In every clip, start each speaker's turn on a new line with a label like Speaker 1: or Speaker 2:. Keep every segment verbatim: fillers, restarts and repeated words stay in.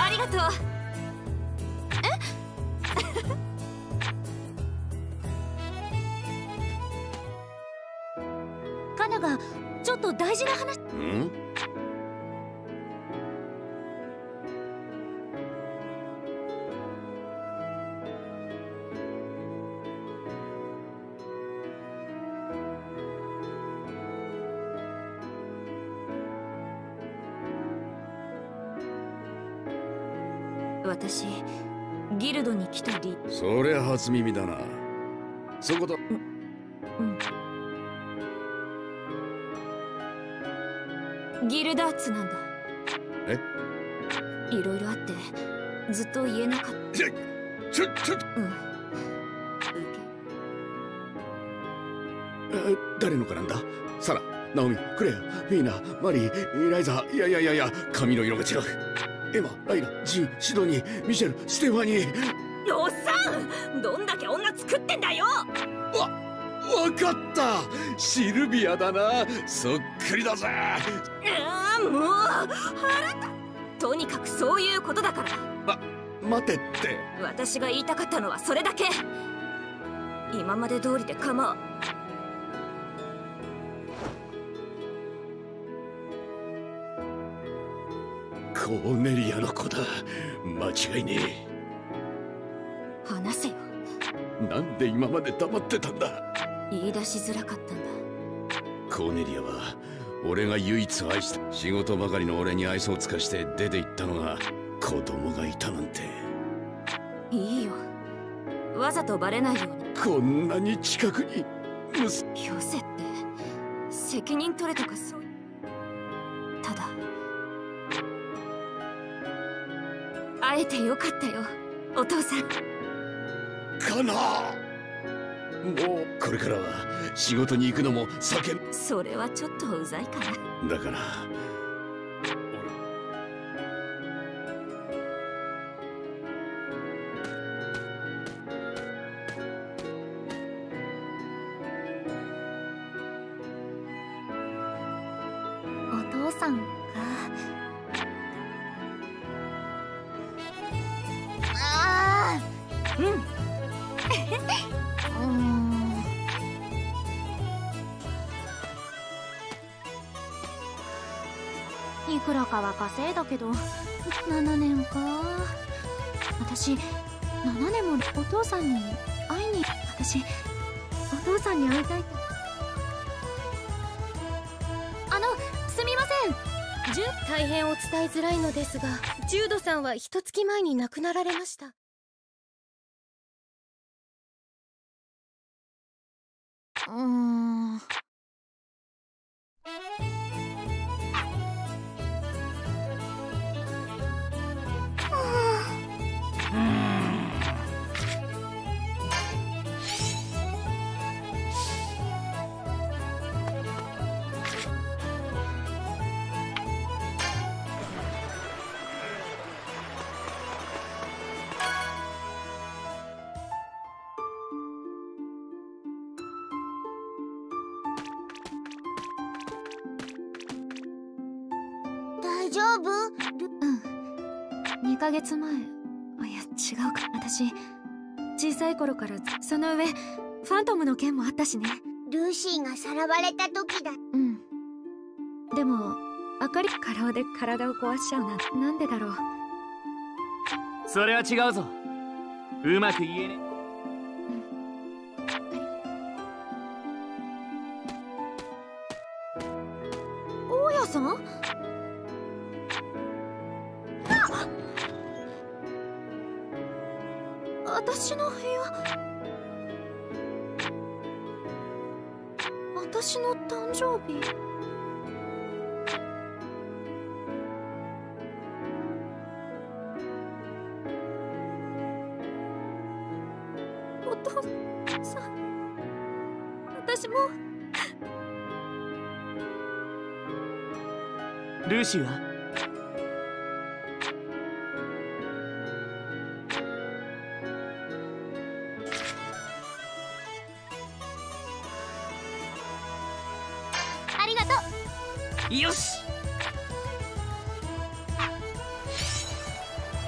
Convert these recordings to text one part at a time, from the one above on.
Speaker 1: ありがとう。えカナがちょっと大事な話。
Speaker 2: ん？
Speaker 1: 私ギルドに来たり。
Speaker 2: そりゃ初耳だな。そこと。
Speaker 1: うん、ギルダーツなんだ。
Speaker 2: え？
Speaker 1: いろいろあってずっと言えなかった。
Speaker 2: ちょちょちょ
Speaker 1: うん。
Speaker 2: え、誰のかなんだ？サラ、ナオミ、クレア、フィーナ、マリー、ライザ、いやいやいやいや、髪の色が違う。エマ、ライラ、ジン、シドニー、ミシェル、ステファニー。
Speaker 1: おっさん、どんだけ女作ってんだよ。
Speaker 2: わ、わかった。シルビアだな。そっくりだぜ。
Speaker 1: ああ、もう腹立。とにかくそういうことだから。
Speaker 2: ま、待てって。
Speaker 1: 私が言いたかったのはそれだけ。今まで通りで構う。
Speaker 2: コーネリアの子だ。間違いねえ。
Speaker 1: 話せよ。
Speaker 2: なんで今まで黙ってたんだ。
Speaker 1: 言い出しづらかったんだ。
Speaker 2: コーネリアは俺が唯一愛した。仕事ばかりの俺に愛想つかして出て行ったのが子供がいたなんて。
Speaker 1: いいよ、わざとバレないように。
Speaker 2: こんなに近くにむす。
Speaker 1: よせって責任取れとかそう。ただ会えてよかったよ、お父さん。
Speaker 2: かな。もうこれからは仕事に行くのも避け。
Speaker 1: それはちょっとうざいかな。
Speaker 2: だから
Speaker 1: お父さんか。ああ、うん。うーん。いくらかは稼いだけどななねんか。私ななねんもお父さんに会いに。私お父さんに会いたいって。あのすみません。
Speaker 3: 大変お伝えづらいのですが、ジュードさんは一月前に亡くなられました。
Speaker 1: うーん。大丈夫？うん。にかげつまえ。いや違うか。私小さい頃から。その上ファントムの件もあったしね。
Speaker 4: ルーシーがさらわれた時だ。
Speaker 1: うん。でもあかり過労で体を壊しちゃうなんてなんでだろう。
Speaker 5: それは違うぞ。うまく言えね。
Speaker 1: 大家さん？私の部屋。私の誕生日。お父さん、私も。
Speaker 5: ルーシーは？
Speaker 4: ありがとう。
Speaker 5: よし。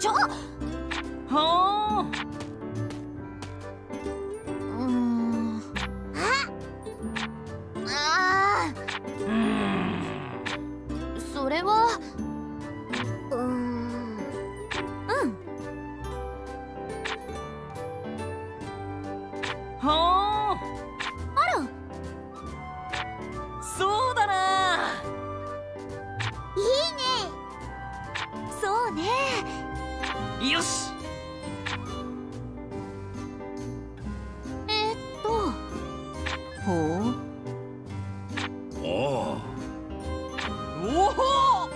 Speaker 1: ちょ。
Speaker 5: はあ。
Speaker 1: うーん。ああ
Speaker 5: うーん。
Speaker 1: それはうーん。うん
Speaker 5: はあ。
Speaker 1: あら。
Speaker 5: そうだな。
Speaker 4: いいね。
Speaker 1: そうね。
Speaker 5: よし。
Speaker 1: えーっとほう。
Speaker 2: おお。
Speaker 5: おお。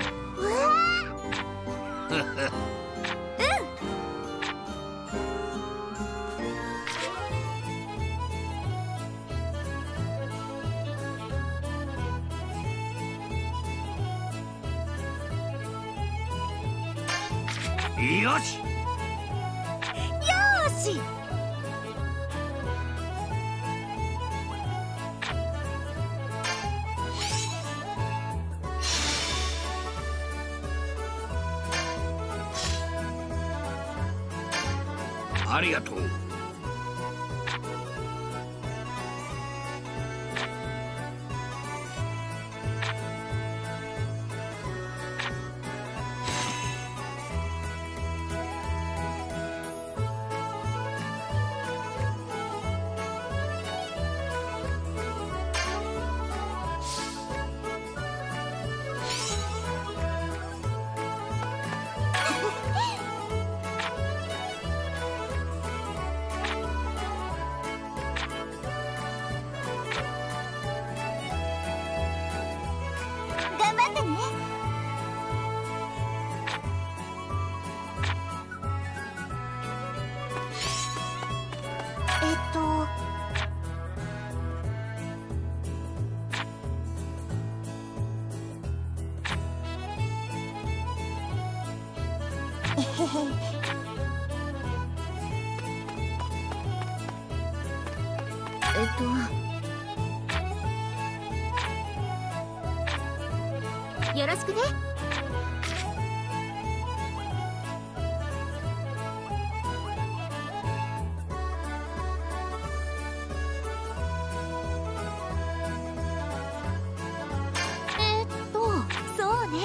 Speaker 5: よし。
Speaker 1: よし。
Speaker 2: ありがとう。
Speaker 4: 頑張ってね。えっとえへへ。
Speaker 1: えっと
Speaker 4: よろしくね。
Speaker 1: えーっとそうね。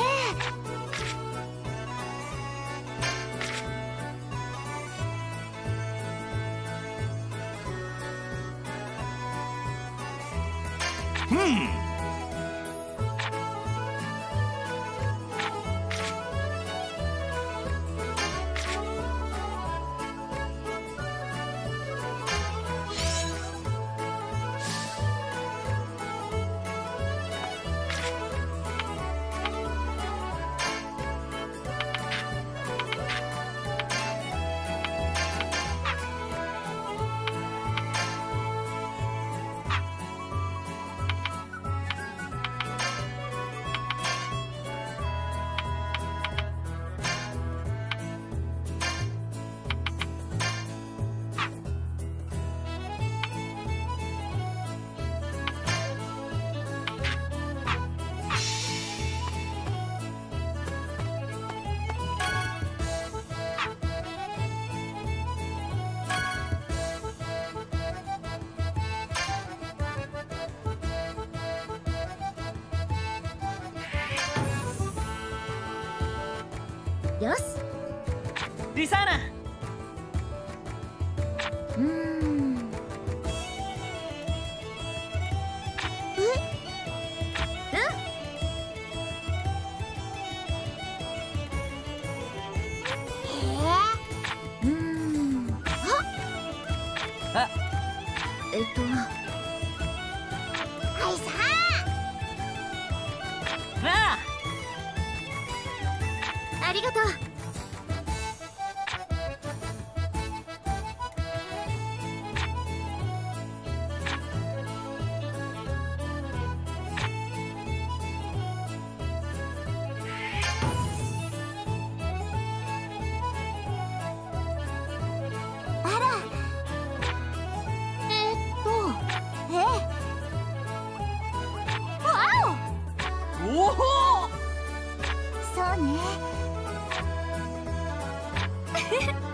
Speaker 2: うん。
Speaker 1: よし。
Speaker 5: リサーナ。
Speaker 1: うーん。うーん。
Speaker 5: あ。
Speaker 1: えっと
Speaker 4: はいさ
Speaker 5: なあ。
Speaker 1: ありがとう。
Speaker 4: あら。
Speaker 1: えーっと
Speaker 4: え
Speaker 1: わ
Speaker 5: おお。
Speaker 4: そうね。
Speaker 1: フフ